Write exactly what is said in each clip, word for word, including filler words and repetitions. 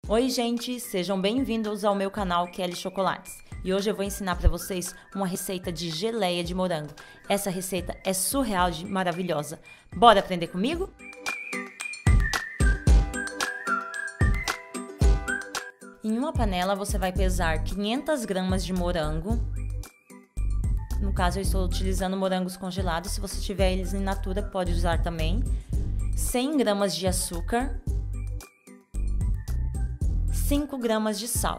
Oi gente, sejam bem-vindos ao meu canal Kelly Chocolates. E hoje eu vou ensinar para vocês uma receita de geleia de morango. Essa receita é surreal de maravilhosa. Bora aprender comigo? Em uma panela você vai pesar quinhentas gramas de morango. No caso eu estou utilizando morangos congelados, se você tiver eles in natura pode usar também. cem gramas de açúcar. cinco gramas de sal.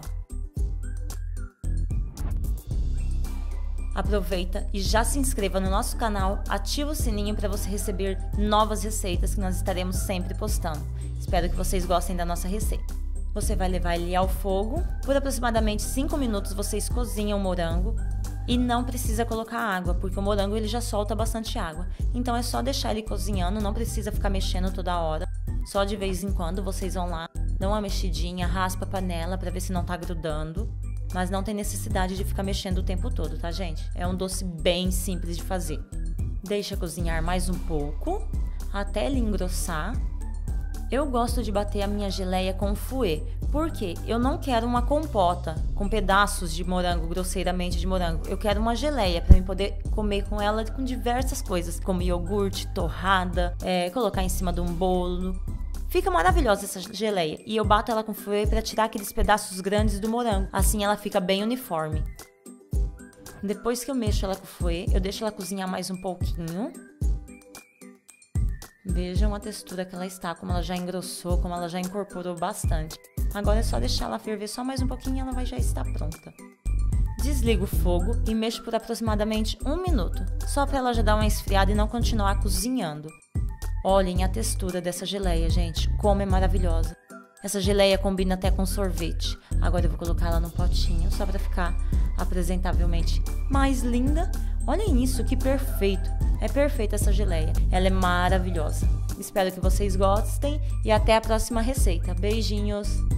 Aproveita e já se inscreva no nosso canal, ativa o sininho para você receber novas receitas que nós estaremos sempre postando. Espero que vocês gostem da nossa receita. Você vai levar ele ao fogo, por aproximadamente cinco minutos vocês cozinham o morango e não precisa colocar água, porque o morango ele já solta bastante água. Então é só deixar ele cozinhando, não precisa ficar mexendo toda hora. Só de vez em quando vocês vão lá, dão uma mexidinha, raspa a panela para ver se não tá grudando. Mas não tem necessidade de ficar mexendo o tempo todo, tá, gente? É um doce bem simples de fazer. Deixa cozinhar mais um pouco, até ele engrossar. Eu gosto de bater a minha geleia com fouet, porque eu não quero uma compota com pedaços de morango, grosseiramente de morango. Eu quero uma geleia para eu poder comer com ela com diversas coisas, como iogurte, torrada, é, colocar em cima de um bolo. Fica maravilhosa essa geleia e eu bato ela com fouet para tirar aqueles pedaços grandes do morango, assim ela fica bem uniforme. Depois que eu mexo ela com fouet, eu deixo ela cozinhar mais um pouquinho. Vejam a textura que ela está, como ela já engrossou, como ela já incorporou bastante. Agora é só deixar ela ferver só mais um pouquinho e ela vai já estar pronta. Desligo o fogo e mexo por aproximadamente um minuto, só para ela já dar uma esfriada e não continuar cozinhando. Olhem a textura dessa geleia, gente, como é maravilhosa. Essa geleia combina até com sorvete. Agora eu vou colocar ela num potinho, só para ficar apresentavelmente mais linda. Olhem isso, que perfeito! É perfeita essa geleia, ela é maravilhosa. Espero que vocês gostem e até a próxima receita. Beijinhos!